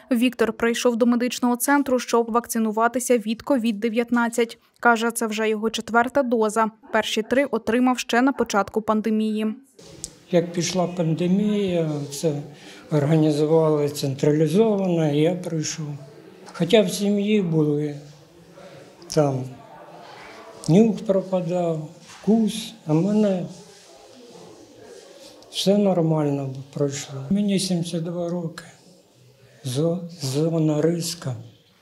Віктор прийшов до медичного центру, щоб вакцинуватися від COVID-19. Каже, це вже його 4-та доза. Перші 3 отримав ще на початку пандемії. Як пішла пандемія, це організували централізовано, і я прийшов. Хоча в сім'ї були, там нюх пропадав, вкус, а в мене все нормально пройшло. Мені 72 роки, зона риска.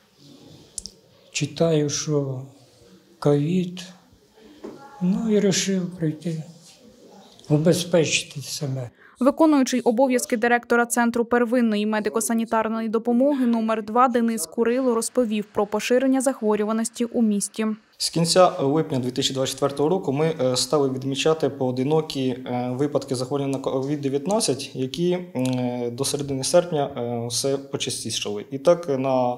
Читаю, що ковід, ну і вирішив прийти, убезпечити себе. Виконуючий обов'язки директора Центру первинної медико-санітарної допомоги номер 2 Денис Курило розповів про поширення захворюваності у місті. З кінця липня 2024 року ми стали відмічати поодинокі випадки захворювання на COVID-19, які до середини серпня все почастішали. І так, на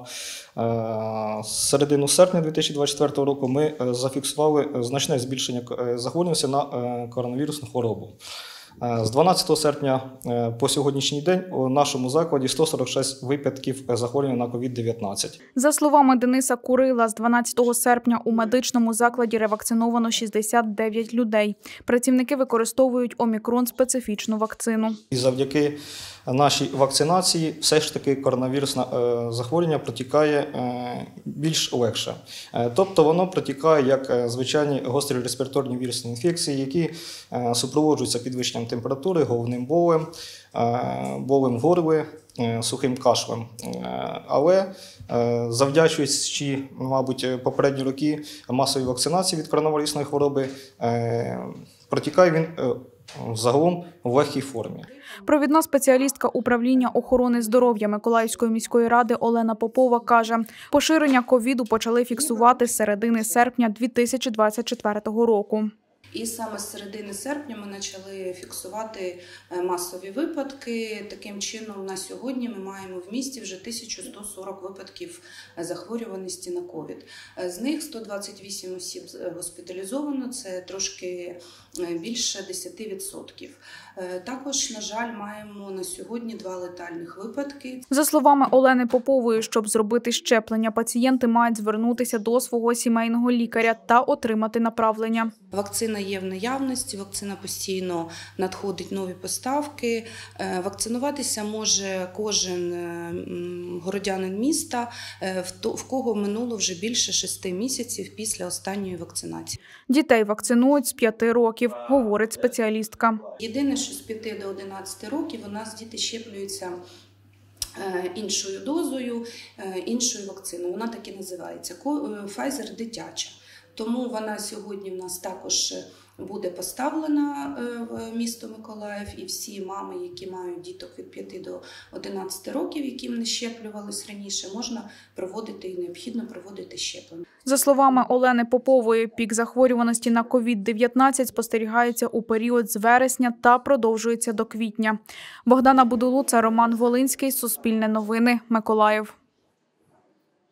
середину серпня 2024 року ми зафіксували значне збільшення захворюваності на коронавірусну хворобу. З 12 серпня по сьогоднішній день у нашому закладі 146 випадків захворювання на COVID-19. За словами Дениса Курила, з 12 серпня у медичному закладі ревакциновано 69 людей. Працівники використовують омікрон-специфічну вакцину. І завдяки нашій вакцинації все ж таки коронавірусне захворювання протікає більш легше. Тобто воно протікає як звичайні гострі респіраторні вірусні інфекції, які супроводжуються підвищенням температури, головним болем, болем горла, сухим кашлем. Але завдячуючи, мабуть, попередні роки масовій вакцинації від коронавірусної хвороби, протікає він загалом в легкій формі. Провідна спеціалістка управління охорони здоров'я Миколаївської міської ради Олена Попова каже, поширення ковіду почали фіксувати з середини серпня 2024 року. І саме з середини серпня ми почали фіксувати масові випадки. Таким чином, на сьогодні ми маємо в місті вже 1140 випадків захворюваності на ковід. З них 128 осіб госпіталізовано, це трошки більше 10%. Також, на жаль, маємо на сьогодні 2 летальних випадки. За словами Олени Попової, щоб зробити щеплення, пацієнти мають звернутися до свого сімейного лікаря та отримати направлення. Вакцина є в наявності, вакцина постійно надходить, нові поставки. Вакцинуватися може кожен городянин міста, в кого минуло вже більше 6 місяців після останньої вакцинації. Дітей вакцинують з 5 років, говорить спеціалістка. Єдине, що з 5 до 11 років у нас діти щеплюються іншою дозою, іншою вакциною. Вона так і називається – Pfizer дитяча. Тому вона сьогодні в нас також буде поставлена в місто Миколаїв, і всі мами, які мають діток від 5 до 11 років, яким не щеплювались раніше, можна проводити і необхідно проводити щеплення. За словами Олени Попової, пік захворюваності на COVID-19 спостерігається у період з вересня та продовжується до квітня. Богдана Будулуца, Роман Волинський, Суспільне новини, Миколаїв.